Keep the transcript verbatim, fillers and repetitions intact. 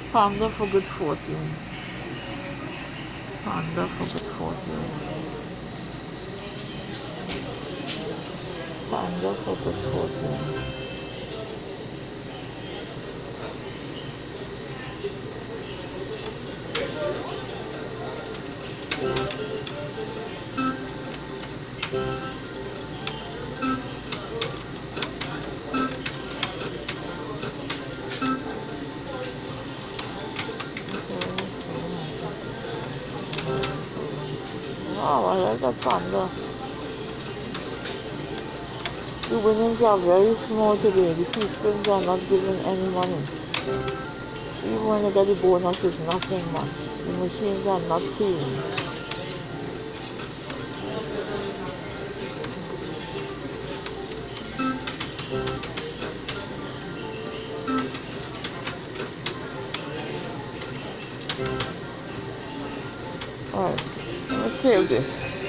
Panda for good fortune. Panda for good fortune. Panda for good fortune. Oh, I like that panda. The winnings are very small today. The free spins are not giving any money. Even when they get the bonus, it's nothing much. The machines are not paying. Alright, let me save this.